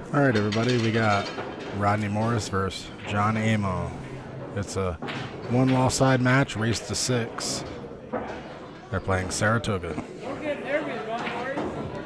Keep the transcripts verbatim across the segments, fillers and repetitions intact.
All right, everybody, we got Rodney Morris versus John Amo. It's a one-loss side match, race to six. They're playing Saratoga. Don't get nervous, Rodney Morris.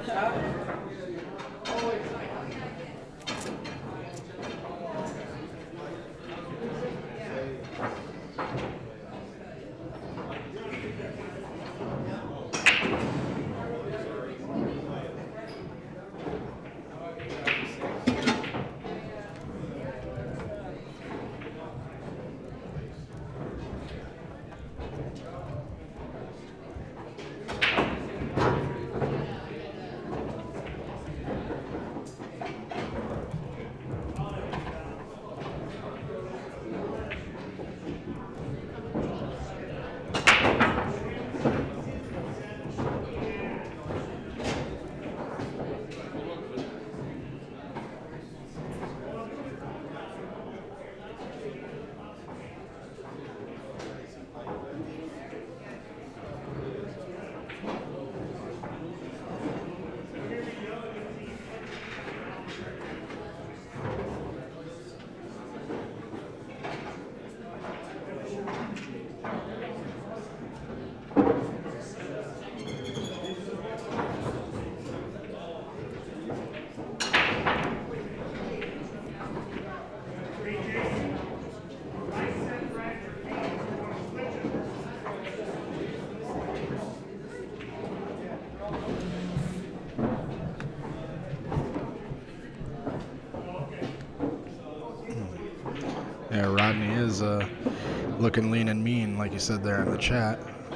Yeah, Rodney is uh, looking lean and mean, like you said there in the chat.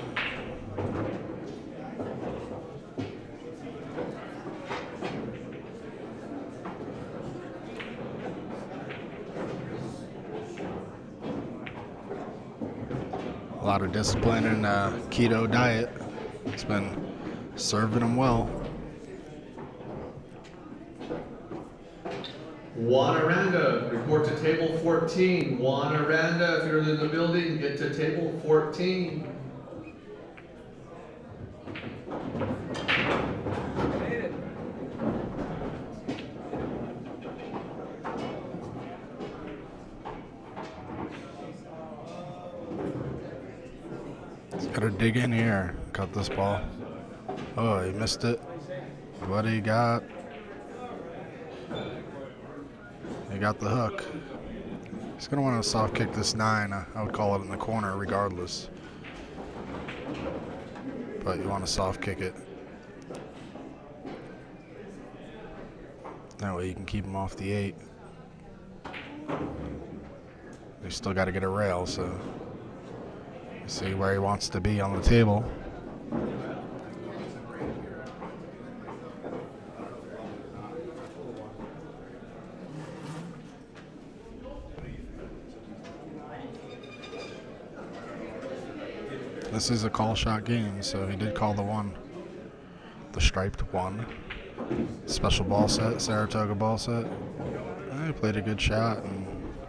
A lot of discipline and uh, keto diet. It's been serving him well. Juan Aranda, report to table fourteen. Juan Aranda, if you're in the building, get to table fourteen. He's got to dig in here, cut this ball. Oh, he missed it. What do you got? He got the hook. He's going to want to soft kick this nine. I would call it in the corner regardless. But you want to soft kick it. That way you can keep him off the eight. They still got to get a rail, so see where he wants to be on the table. This is a call shot game, so he did call the one. The striped one. Special ball set, Saratoga ball set. He played a good shot. And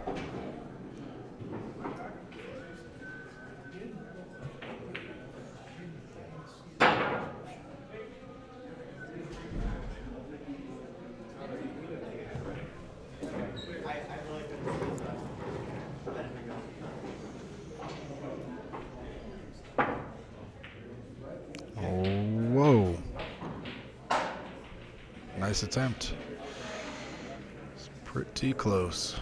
whoa. Nice attempt. It's pretty close.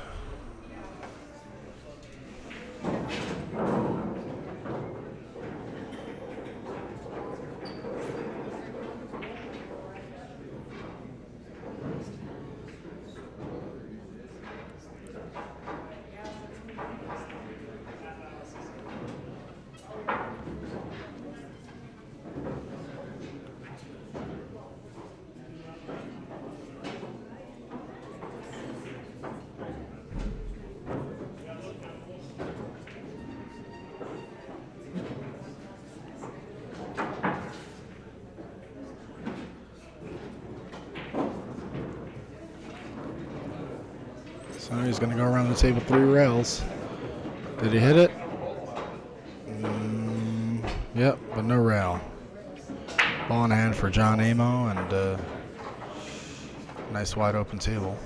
So he's going to go around the table three rails. Did he hit it? Mm, yep, but no rail. Ball in hand for John Amo, and uh, Nice wide open table.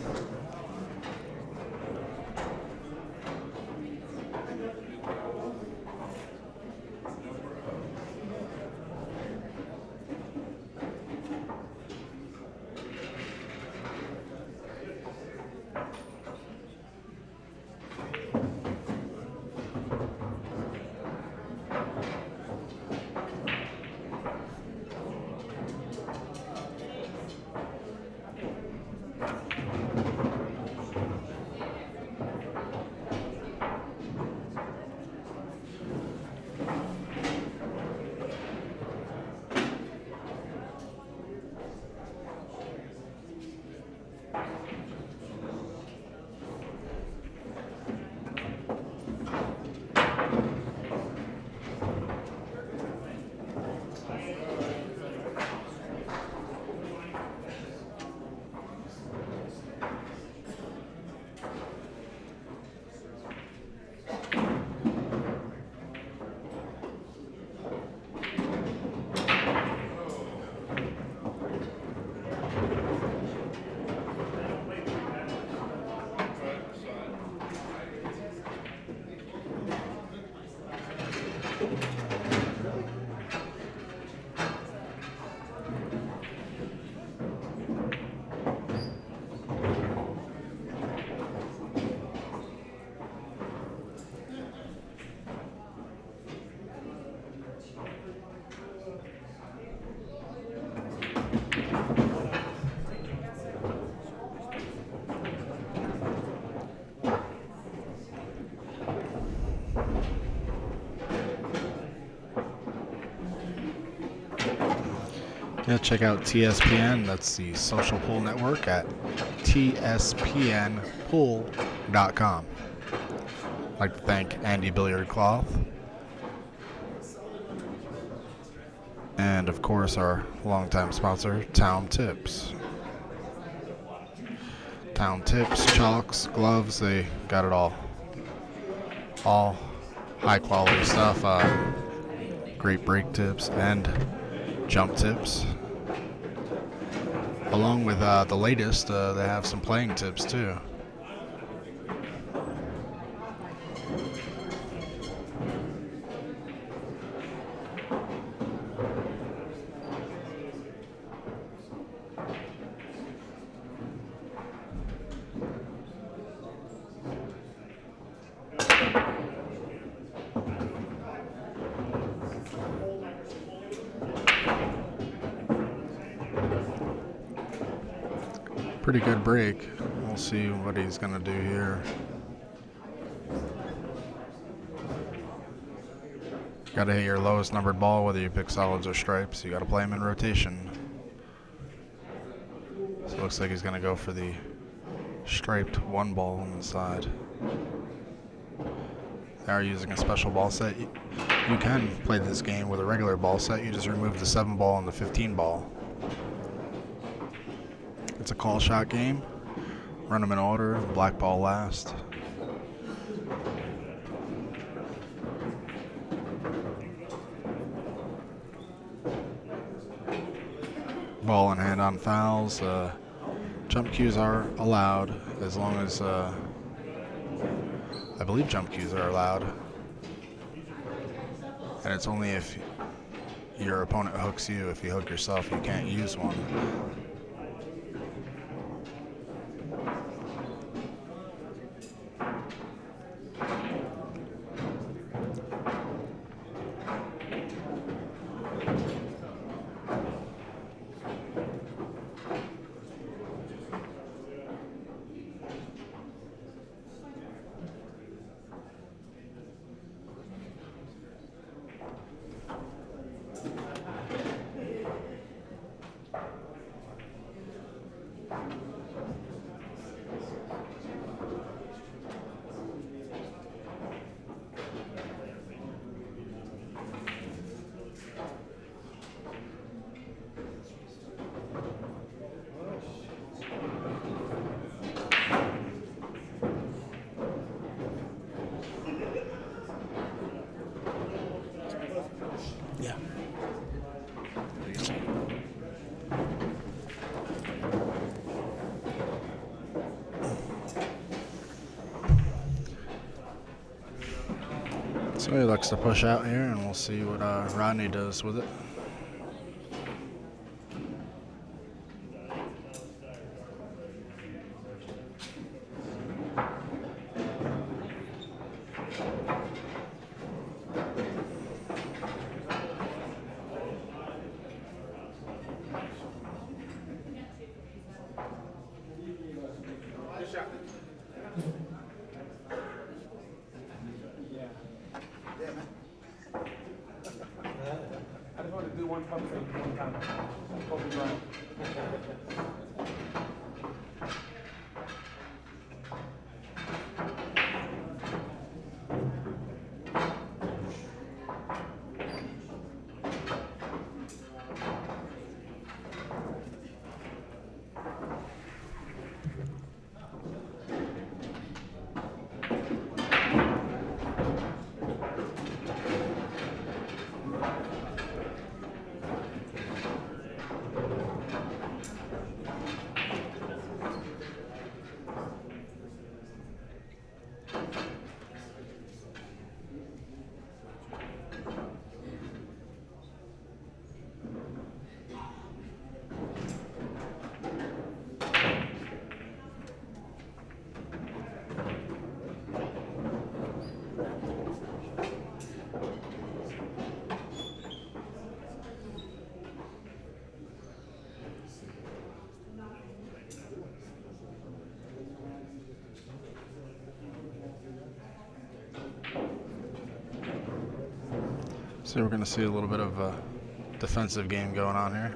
Yeah, check out T S P N. That's the social pool network at T S P N pool dot com. I'd like to thank Andy Billiard Cloth. And of course our longtime sponsor, Town Tips. Town Tips, chalks, gloves, they got it all. All high quality stuff. Uh, great brake tips and jump tips. Along with uh, the latest, uh, they have some playing tips too. Pretty good break. We'll see what he's going to do here. Got to hit your lowest numbered ball, whether you pick solids or stripes. You got to play them in rotation. So it looks like he's going to go for the striped one ball on the side. They are using a special ball set. You can play this game with a regular ball set. You just remove the seven ball and the fifteen ball. It's a call shot game. Run them in order. Black ball last. Ball in hand on fouls. Uh, jump cues are allowed as long as uh, I believe jump cues are allowed. And it's only if your opponent hooks you. If you hook yourself, you can't use one. Yeah. So he likes to push out here, and we'll see what uh, Rodney does with it. I just want to do one pump fake one time. Kobe Bryant. So we're going to see a little bit of a defensive game going on here.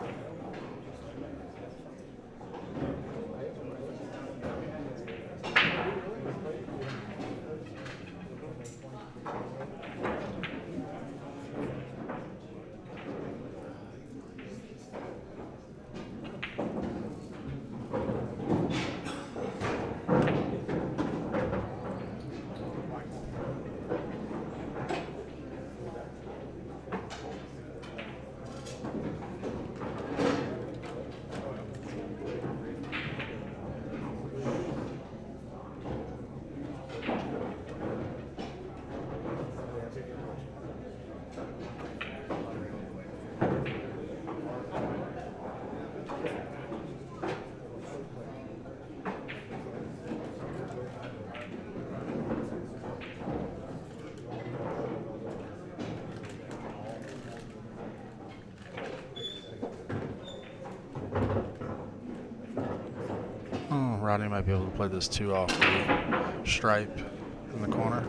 Rodney might be able to play this two off the stripe in the corner.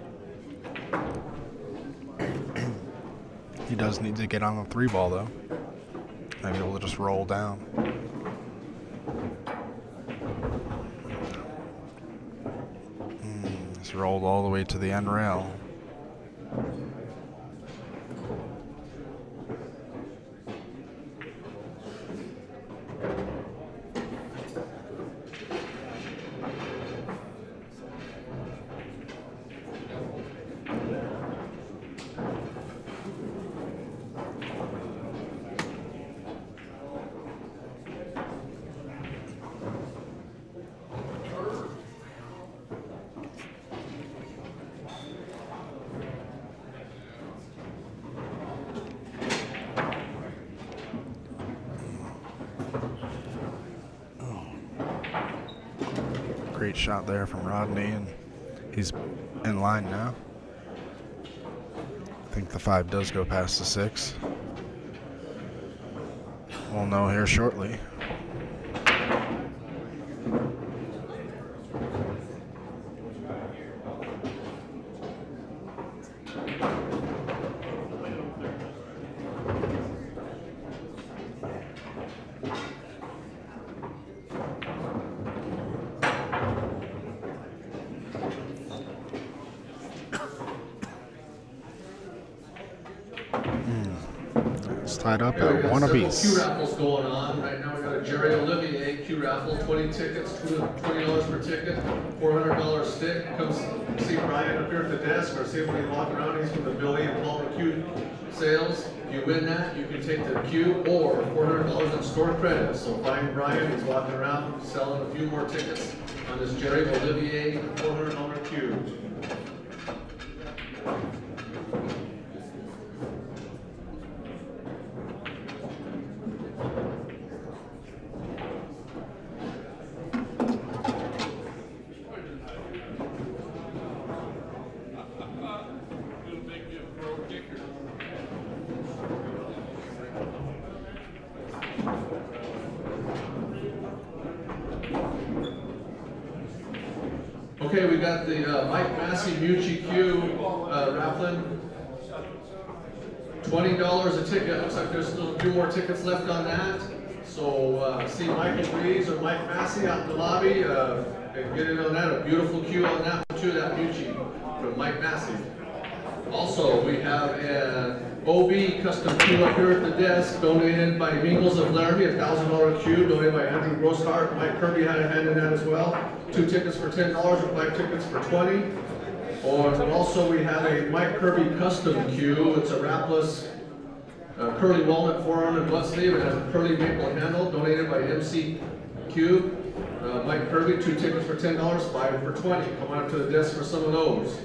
He does need to get on the three ball though. Maybe able to just roll down. Mm, it's rolled all the way to the end rail. Great shot there from Rodney, and he's in line now. I think the five does go past the six. We'll know here shortly. Tied up Yeah, at one apiece. Q raffles going on right now. We got a Jerry Olivier Q raffle, twenty tickets, twenty dollars per ticket, four hundred dollar stick. Come see Brian up here at the desk, or see him when he walk around. He's from the Billy and Palmer Q sales. If you win that, you can take the Q or four hundred dollars in store credit. So find Brian. He's walking around selling a few more tickets on this Jerry Olivier four hundred dollar Q. Okay, we got the uh, Mike Massey Mucci Q uh, raffling. twenty dollars a ticket. Looks like there's still a few more tickets left on that. So uh, see Michael Breeze or Mike Massey out in the lobby uh, and get in on that. A beautiful Q on that one too, that Mucci from Mike Massey. Also, we have an O B custom Q up here at the desk, donated by Mingles of Laramie, a thousand dollar Q, donated by Andrew Grosshart. Mike Kirby had a hand in that as well. Two tickets for ten dollars or five tickets for twenty. Or also we have a Mike Kirby custom Q. It's a wrapless uh, curly walnut forearm and butt sleeve. It has a curly maple handle, donated by M C Q. Uh, Mike Kirby, two tickets for ten dollars, five for twenty. Come on up to the desk for some of those.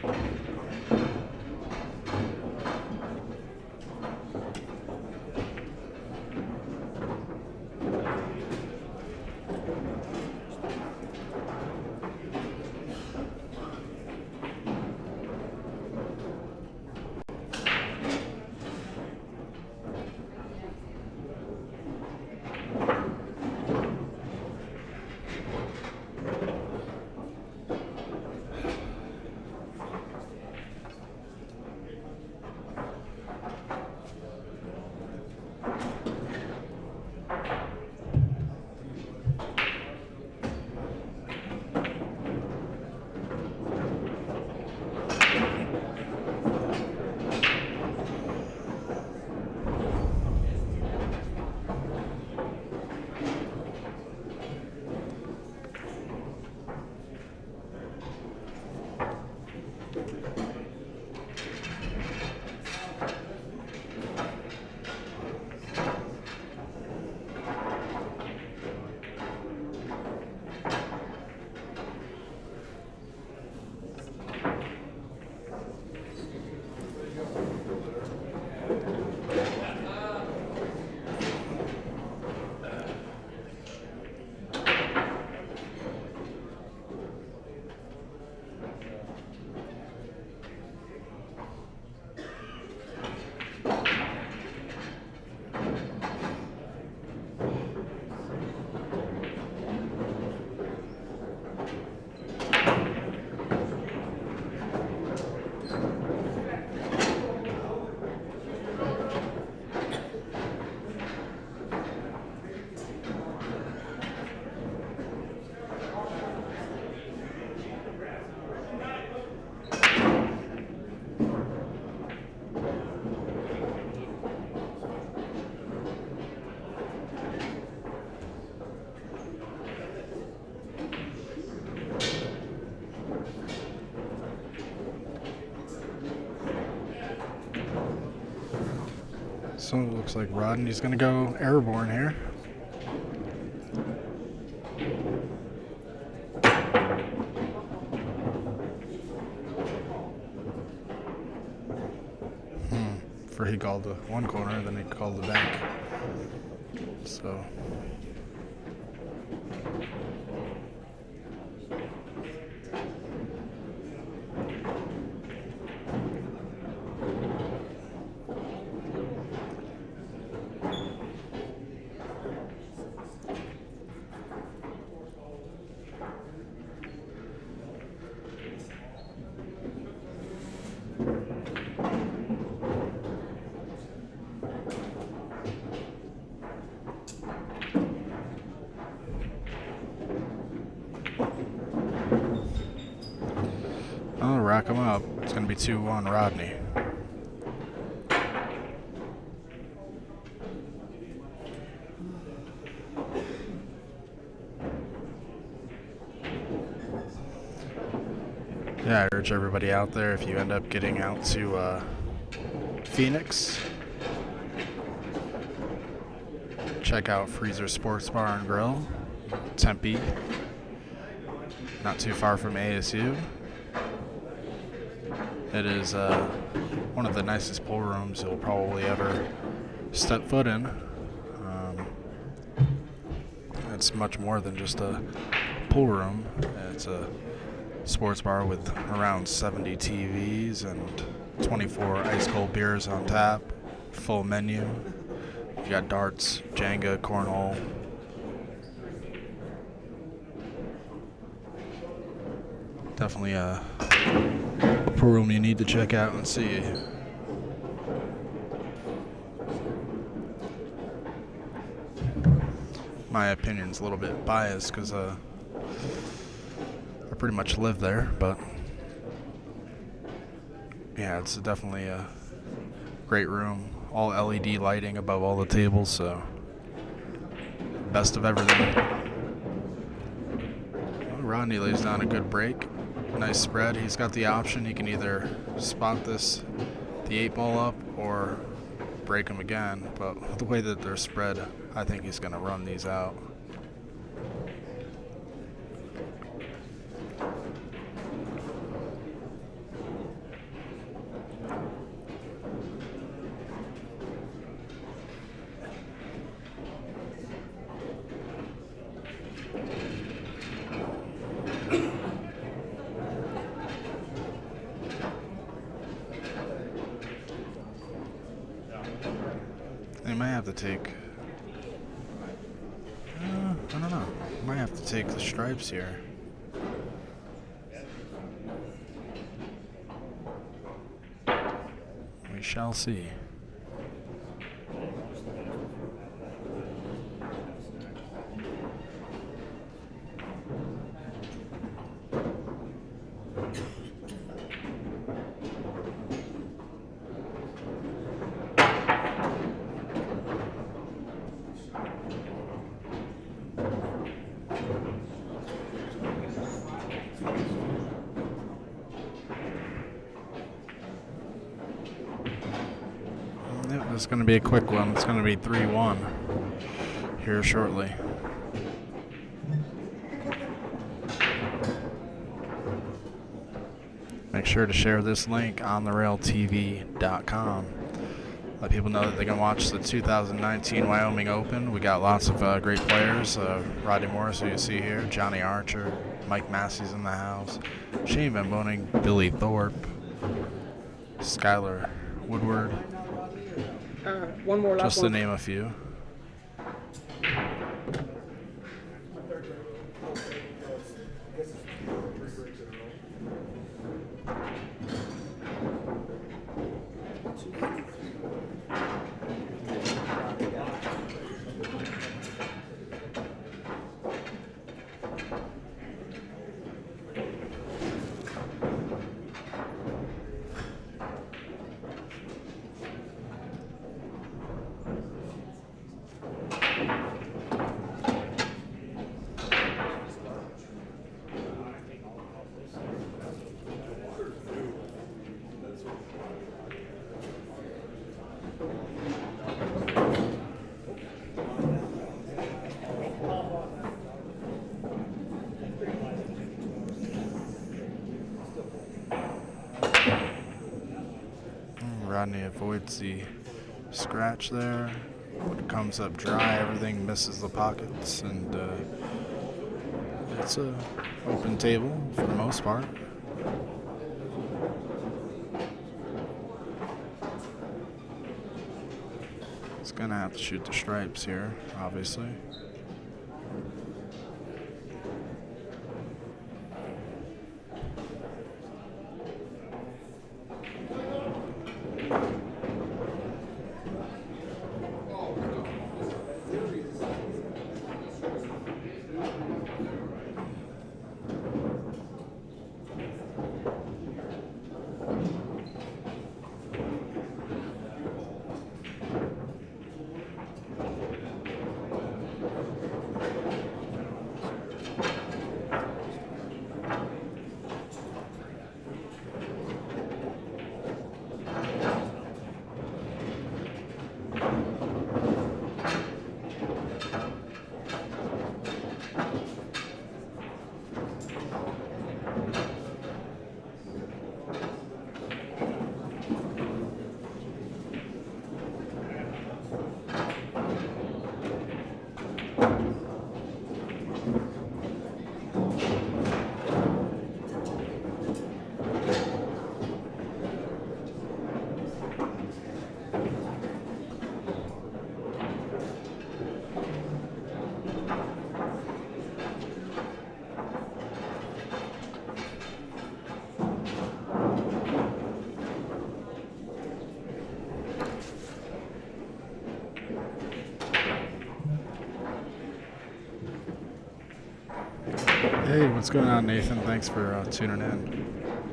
So it looks like Rodney's gonna go airborne here. Hmm. For he called the one corner, then he called the bank. So. I'll rack him up. It's going to be two one Rodney. Yeah, I urge everybody out there, if you end up getting out to uh, Phoenix, check out Freezer Sports Bar and Grill, Tempe, not too far from A S U. It is uh, one of the nicest pool rooms you'll probably ever step foot in. Um, it's much more than just a pool room. It's a sports bar with around seventy T Vs and twenty-four ice cold beers on tap, full menu. You got darts, Jenga, cornhole. Definitely a pool room you need to check out and see. My opinion's a little bit biased because uh, I pretty much live there, but yeah, it's definitely a great room. All L E D lighting above all the tables, so best of everything. Well, Rodney lays down a good break. Nice spread. He's got the option. He can either spot this, the eight ball up, or break them again. But the way that they're spread, I think he's going to run these out. take. Uh, I don't know. Might have to take the stripes here. We shall see. It's going to be a quick one. It's going to be three one here shortly. Make sure to share this link on the rail T V dot com. Let people know that they can watch the two thousand nineteen Wyoming Open. We got lots of uh, great players. Uh, Rodney Morris, who you see here, Johnny Archer, Mike Massey's in the house, Shane Van Boning, Billy Thorpe, Skylar Woodward. Uh, one more last Just to one. name a few. Rodney avoids the scratch there. When it comes up dry, everything misses the pockets, and uh, it's a open table for the most part. It's gonna have to shoot the stripes here, obviously. Hey, what's going on, Nathan? Thanks for uh, tuning in.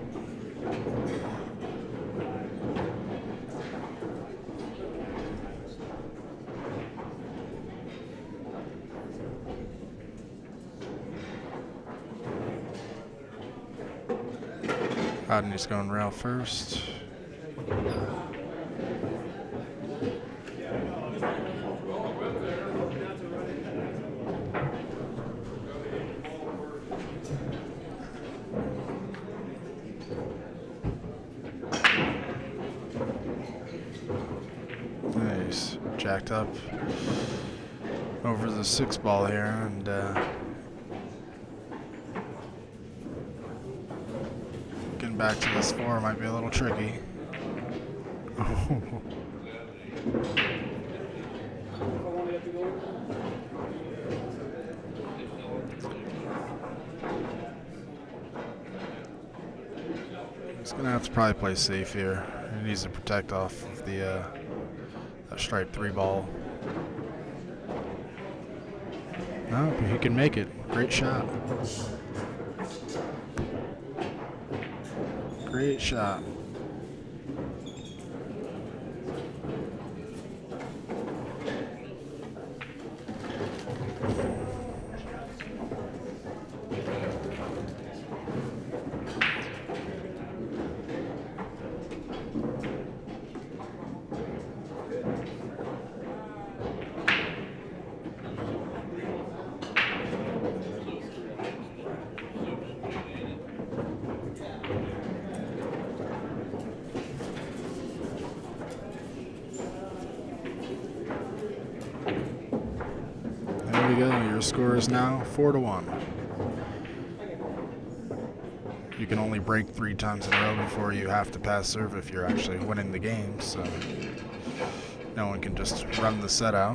Rodney's going rail first. Nice. Jacked up over the six ball here, and uh, getting back to this four might be a little tricky. He's gonna have to probably play safe here. He needs to protect off of the uh, that stripe three ball. No, he can make it. Great shot. Great shot. There we go. Your score is now four to one. You can only break three times in a row before you have to pass serve if you're actually winning the game. So no one can just run the set out.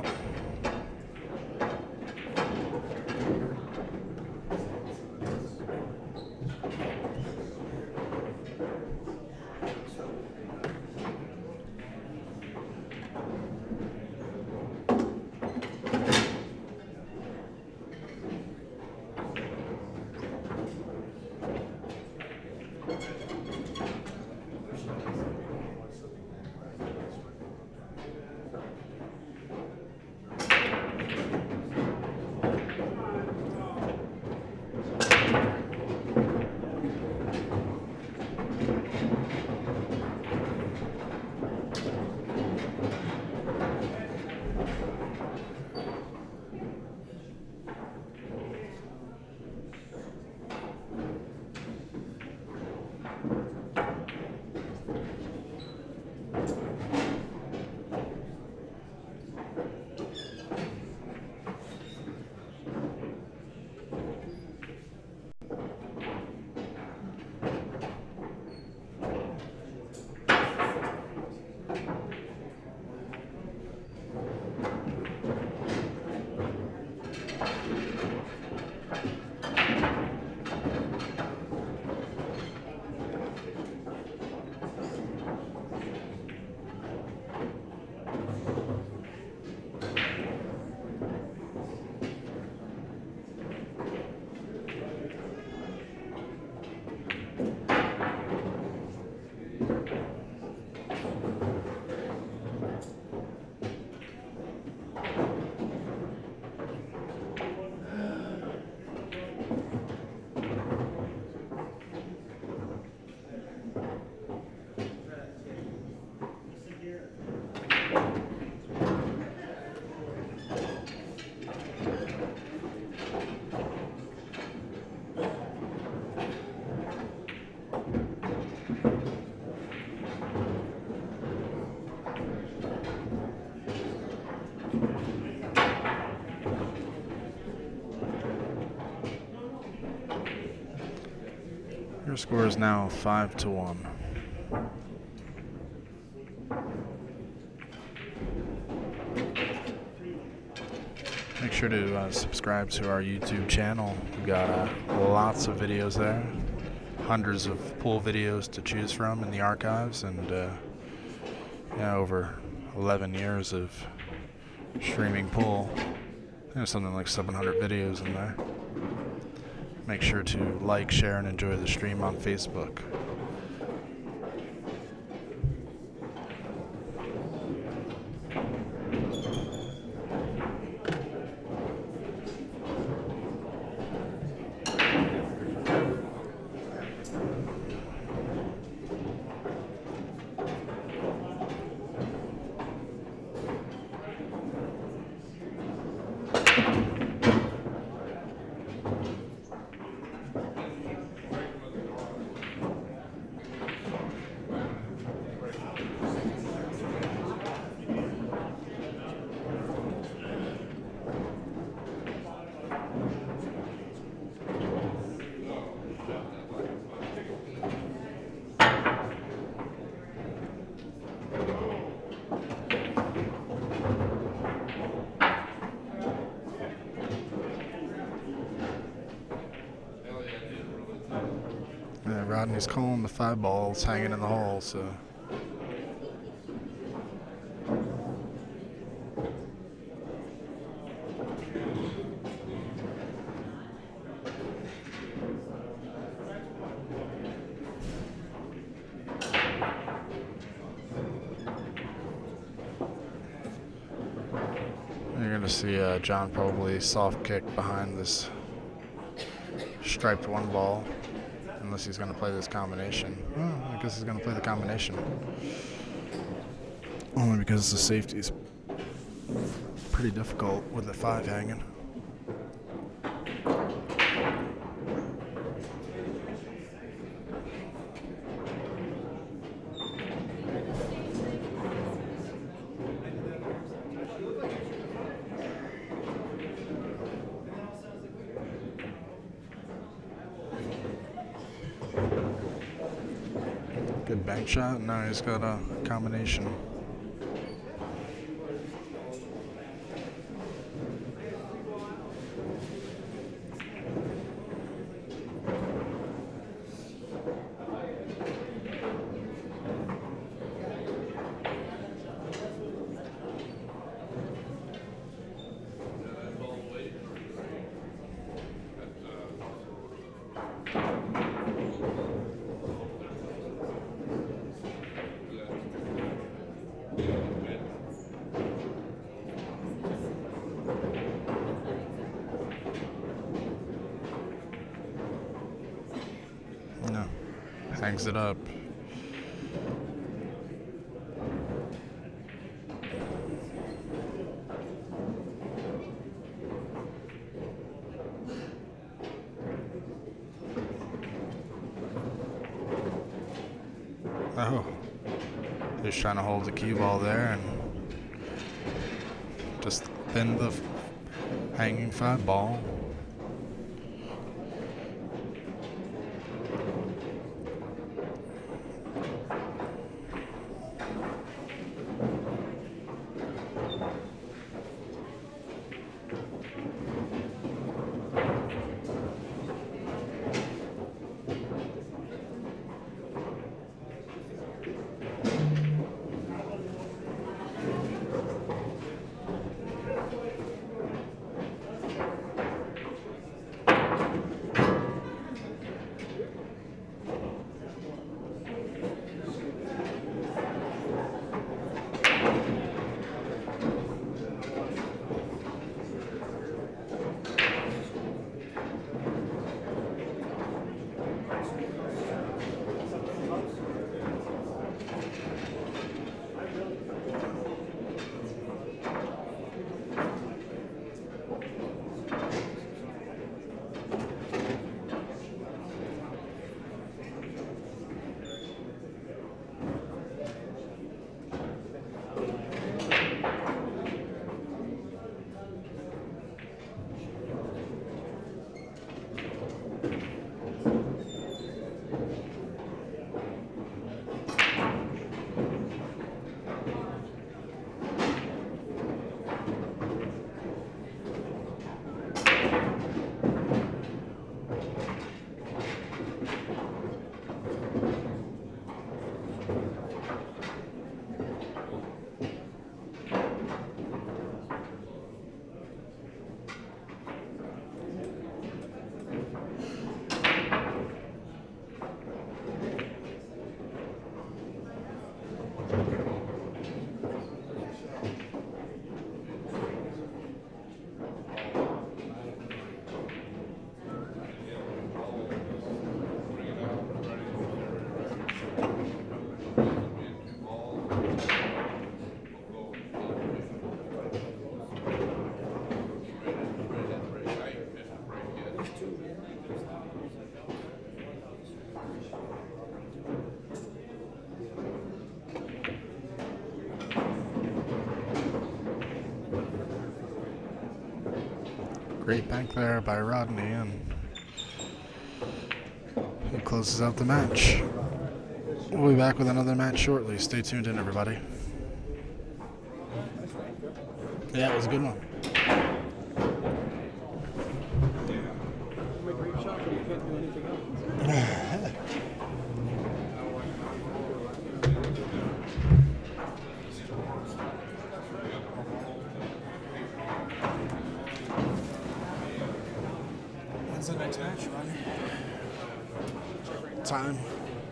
Your score is now five to one. Make sure to uh, subscribe to our YouTube channel. We've got uh, lots of videos there, hundreds of pool videos to choose from in the archives, and uh, yeah, over eleven years of streaming pool. There's something like seven hundred videos in there. Make sure to like, share, and enjoy the stream on Facebook. Rodney's calling the five balls hanging in the hole, so. You're going to see uh, John probably soft kick behind this striped one ball, unless he's going to play this combination. Well, I guess he's going to play the combination. Only because the safety's pretty difficult with the five hanging. Good bank shot. Now he's got a combination. No, hangs it up. Oh, he's trying to hold the cue ball there and just thin the hanging five ball. Great bank there by Rodney, and he closes out the match. We'll be back with another match shortly. Stay tuned in, everybody. Yeah, it was a good one. Make a great shot, but you can't do anything else.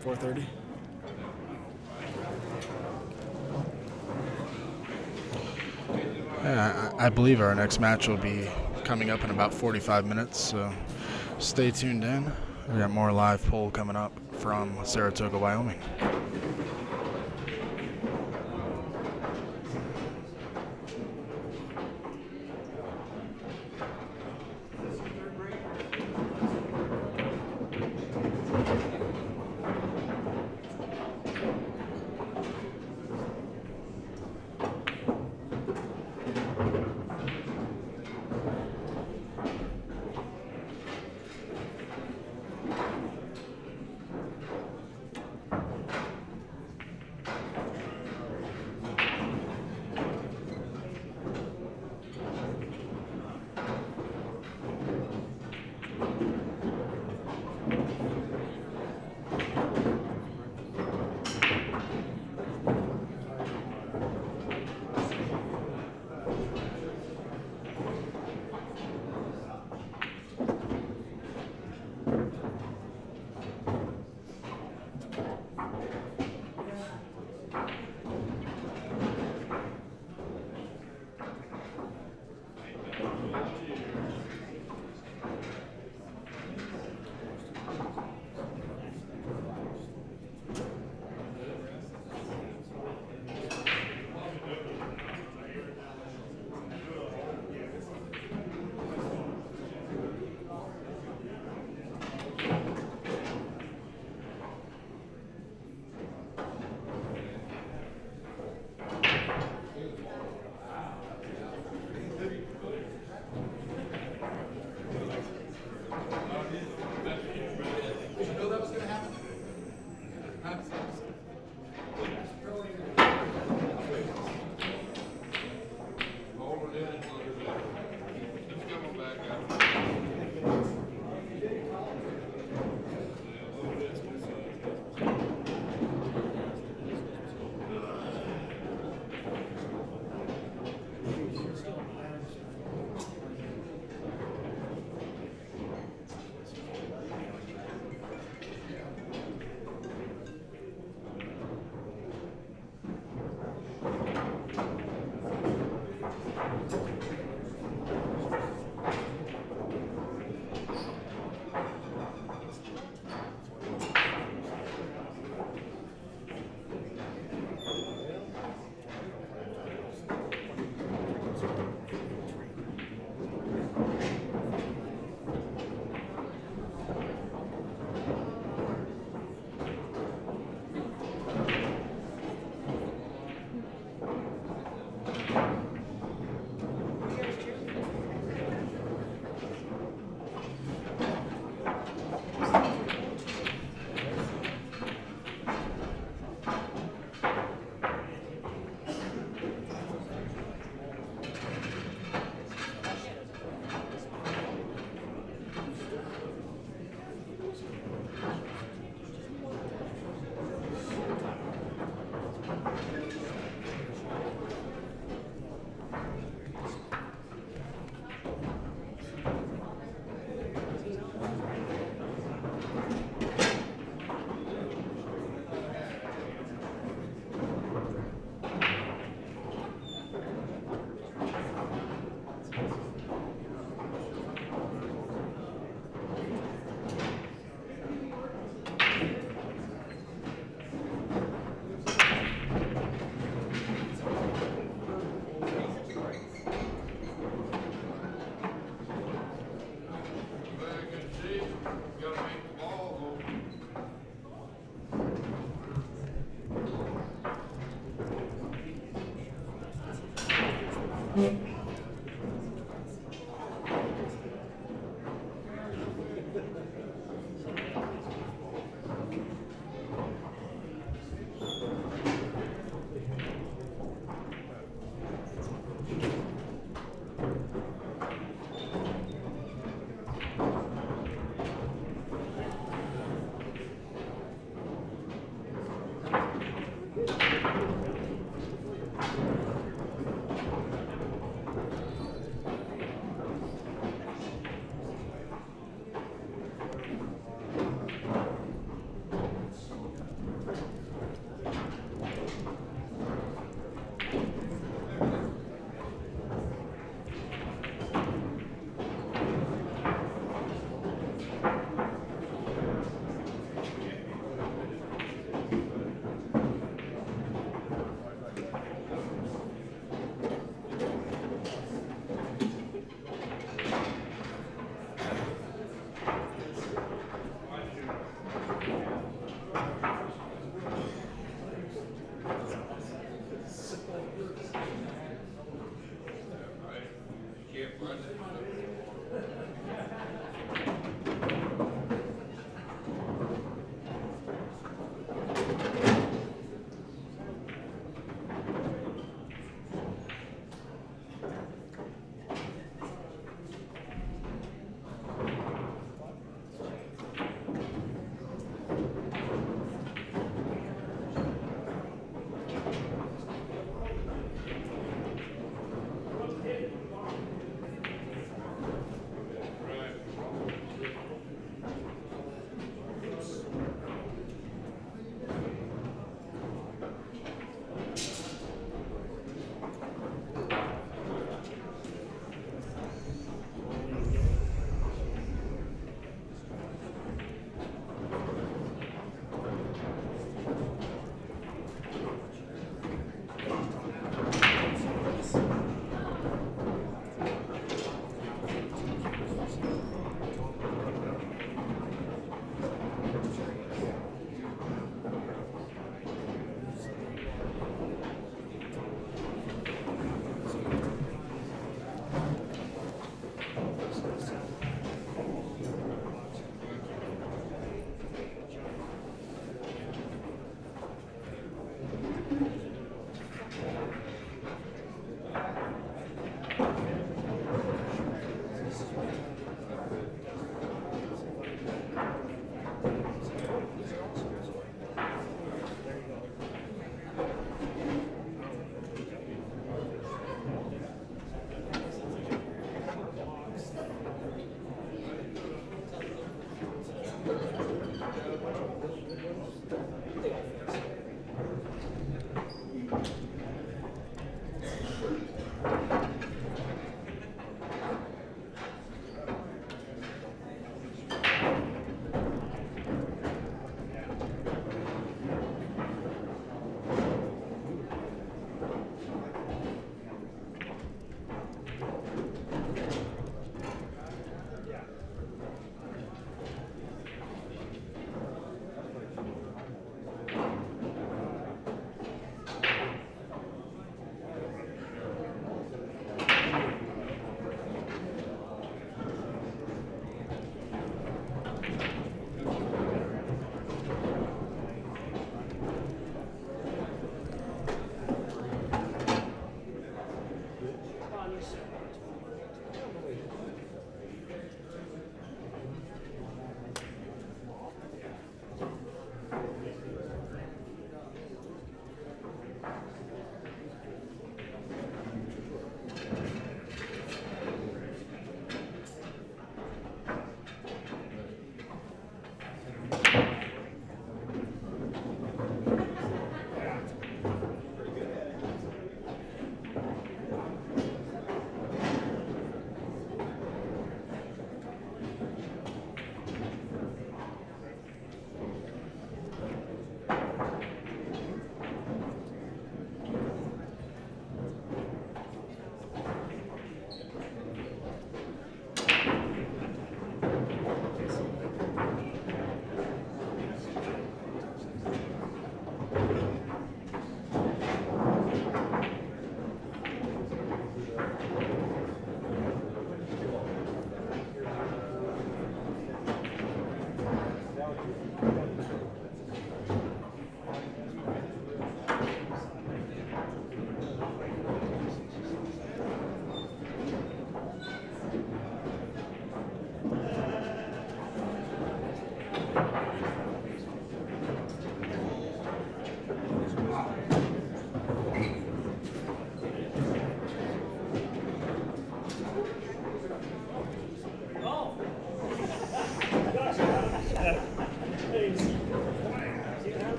four thirty. Yeah, I, I believe our next match will be coming up in about forty-five minutes, so stay tuned in. We got more live poll coming up from Saratoga, Wyoming.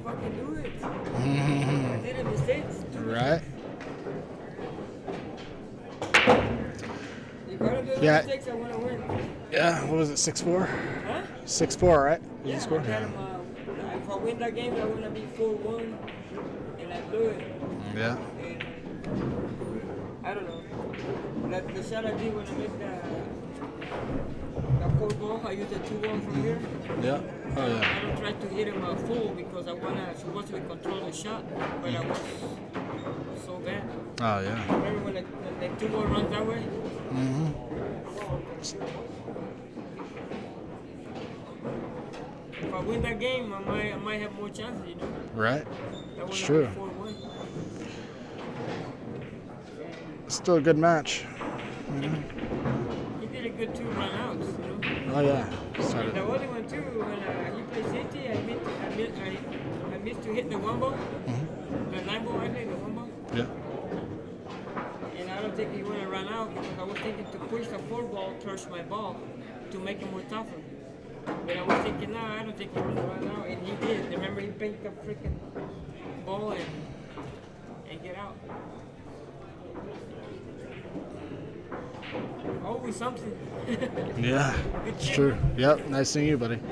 fucking do it. I did a mistake. Right? You gotta do the Yeah. mistakes, I wanna win. Yeah, what was it, six four? Huh? six four, right? Was Yeah, the score? I got him, uh, if I win that game, I wanna be four one, and I blew it. Yeah. And I don't know. Like the shot I did when I made the, the four ball, I used a two ball from here. Yeah. Oh, yeah. I don't try to hit him uh, full because I wanna supposed to control the shot, but I was so bad. Oh, yeah. Remember when the, when the two ball runs that way? Mm-hmm. If I win that game, I might I might have more chances, you know. Right? That It's was true. four one. Still a good match. You know? He did a good two run outs, you know. Oh, yeah. And Started. the other one too, when uh, he played safety, I missed, I missed, I, I missed to hit the one ball, Mm-hmm. the nine ball, I think the one ball. Yeah. And I don't think he want to run out because I was thinking to push the four ball towards my ball to make it more tougher. But I was thinking, no, I don't think he want to run out, and he did. Remember, he picked the freaking ball and and get out. Always something. Yeah. It's true. Yep. Nice seeing you, buddy.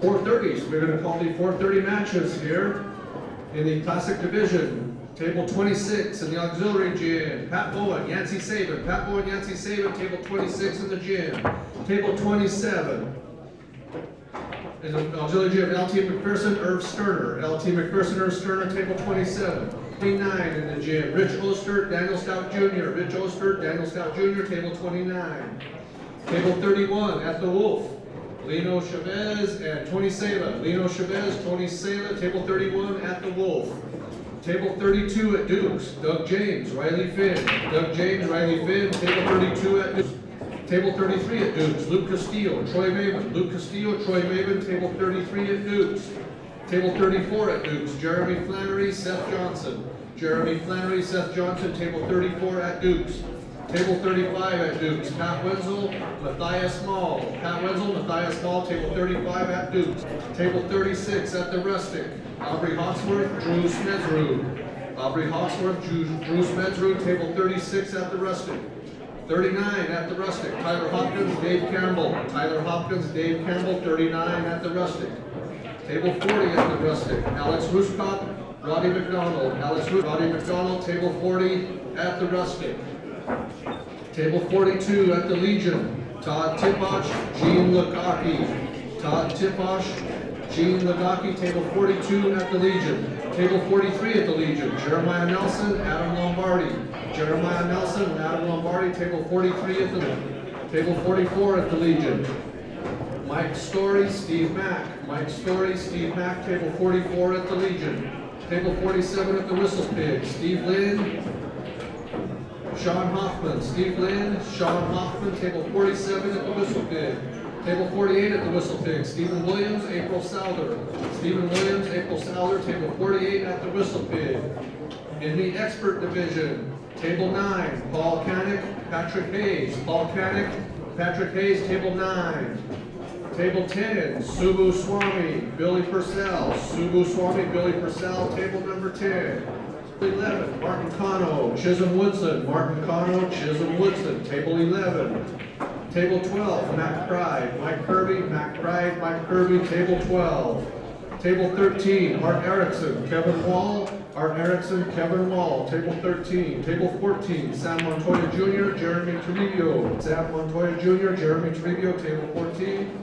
four thirties. We're going to call the four thirty matches here in the Classic Division. Table twenty-six in the auxiliary gym. Pat Bowen, Yancey Saban. Pat Bowen, Yancey Saban. Table twenty-six in the gym. Table twenty-seven in the auxiliary gym. L T McPherson, Irv Sterner. L T McPherson, Irv Sterner. Table twenty-seven. twenty-nine in the gym. Rich Ostert, Daniel Stout Junior Rich Ostert, Daniel Stout Junior Table twenty-nine. Table thirty-one at the Wolf. Lino Chavez and Tony Sela. Lino Chavez, Tony Sela. Table thirty-one at the Wolf. Table thirty-two at Dukes, Doug James, Riley Finn. Doug James, Riley Finn. Table thirty-two at Dukes. Table thirty-three at Dukes, Luke Castillo, Troy Maven. Luke Castillo, Troy Maven. Table thirty-three at Dukes. Table thirty-four at Dukes, Jeremy Flannery, Seth Johnson. Jeremy Flannery, Seth Johnson. Table thirty-four at Dukes. Table thirty-five at Dukes, Pat Wenzel, Matthias Mall. Pat Wenzel, Matthias Mall. Table thirty-five at Dukes. Table thirty-six at the Rustic. Aubrey Hawksworth, Drew Smedzrud. Aubrey Hawksworth, Drew, Drew Smedzrud, table thirty-six at the Rustic. thirty-nine at the Rustic. Tyler Hopkins, Dave Campbell. Tyler Hopkins, Dave Campbell, thirty-nine at the Rustic. Table forty at the Rustic. Alex Ruskop, Roddy McDonald. Alex Ruskop, Roddy McDonald, table forty at the Rustic. Table forty-two at the Legion. Todd Tiposh, Gene Lukaki. Todd Tiposh, Gene Lagaki, table forty-two at the Legion. Table forty-three at the Legion. Jeremiah Nelson, Adam Lombardi. Jeremiah Nelson and Adam Lombardi, table forty-three at the Legion. Table forty-four at the Legion. Mike Story, Steve Mack. Mike Story, Steve Mack, table forty-four at the Legion. Table forty-seven at the Whistle Pig. Steve Lynn, Sean Hoffman. Steve Lynn, Sean Hoffman, table forty-seven at the Whistle Pig. Table forty-eight at the Whistle Pig. Stephen Williams, April Souther. Stephen Williams, April Souther, table forty-eight at the Whistle Pig. In the Expert Division, table nine, Paul Canick, Patrick Hayes. Paul Canick, Patrick Hayes, table nine. Table ten, Subu Swami, Billy Purcell. Subu Swami, Billy Purcell, table number ten. eleven, Martin Cano, Chisholm Woodson. Martin Cano, Chisholm Woodson, table eleven. Table twelve, Mac Pride, Mike Kirby, Mac Pride, Mike Kirby, table twelve. Table thirteen, Art Erickson, Kevin Wall, Art Erickson, Kevin Wall, table thirteen. Table fourteen, Sam Montoya Junior, Jeremy Toribio. Sam Montoya Junior, Jeremy Toribio, table fourteen.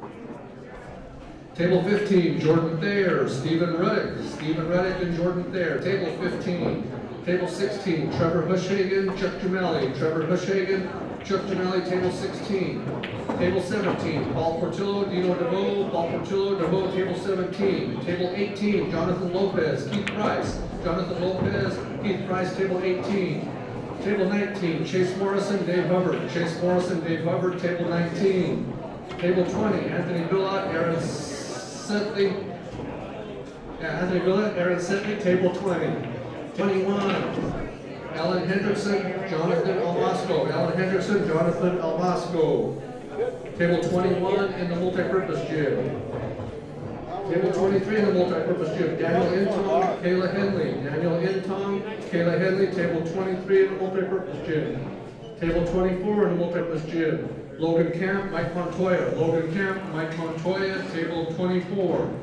Table fifteen, Jordan Thayer, Stephen Ruddick, Stephen Ruddick and Jordan Thayer, table fifteen. Table sixteen, Trevor Hushhagen, Chuck Jamelli, Trevor Hushhagen, Chuck Jamelli, table sixteen. Table seventeen, Paul Portillo, Dino DeVoe, Paul Portillo, DeVoe, table seventeen. Table eighteen, Jonathan Lopez, Keith Price, Jonathan Lopez, Keith Price, table eighteen. Table nineteen, Chase Morrison, Dave Hubbard, Chase Morrison, Dave Hubbard, table nineteen. Table twenty, Anthony Billot, Aaron Sentley, yeah, Anthony Billot, Aaron Sentley, table twenty. twenty-one, Alan Hendrickson, Jonathan Almasco. Alan Hendrickson, Jonathan Almasco. Table twenty-one in the multi-purpose gym. Table twenty-three in the multi-purpose gym. Daniel Intong, Kayla Henley. Daniel Intong, Kayla Henley. Table twenty-three in the multi-purpose gym. Table twenty-four in the multi-purpose gym. Logan Camp, Mike Montoya. Logan Camp, Mike Montoya. Table twenty-four.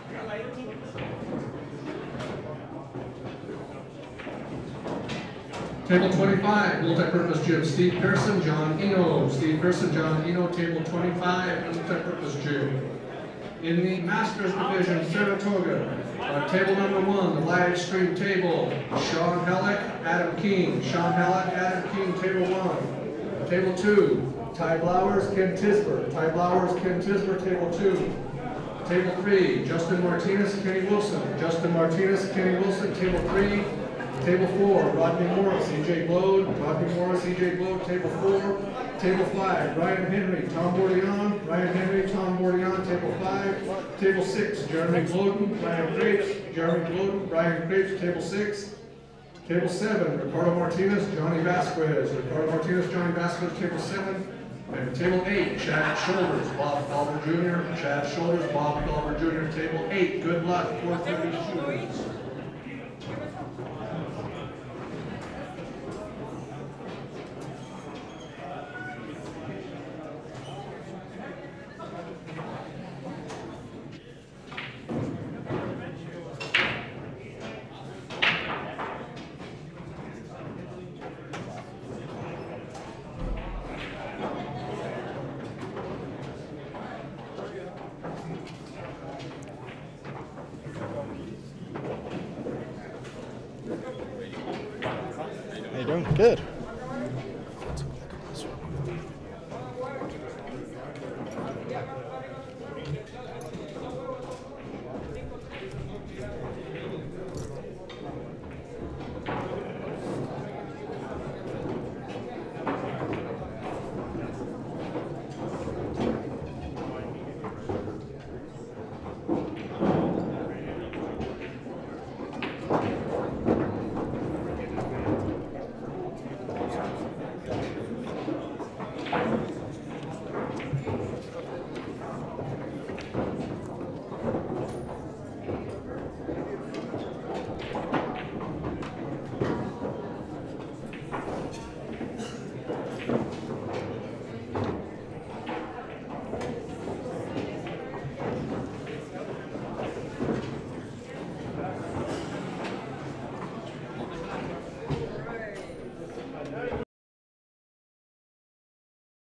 Table twenty-five, multi-purpose gym, Steve Pearson, John Eno. Steve Pearson, John Eno, table twenty-five, multi-purpose gym. In the Masters Division, Saratoga, uh, table number one, the live stream table, Sean Halleck, Adam King. Sean Halleck, Adam King, table one. Table two, Ty Blowers, Ken Tisber. Ty Blowers, Ken Tisber, table two. Table three, Justin Martinez, Kenny Wilson. Justin Martinez, Kenny Wilson, table three. Table four, Rodney Morris, E J Glode. Rodney Morris, E J Glode, table four. Table five, Ryan Henry, Tom Bourdion. Ryan Henry, Tom Bourdion, table five. Table six, Jeremy Gloden, Ryan Crapes. Jeremy Gloden, Ryan Crapes, table six. Table seven, Ricardo Martinez, Johnny Vasquez. Ricardo Martinez, Johnny Vasquez, table seven. And table eight, Chad Shoulders, Bob Culver Junior Chad Shoulders, Bob Culver Junior Table eight, good luck, four thirty shooters. doing? Good.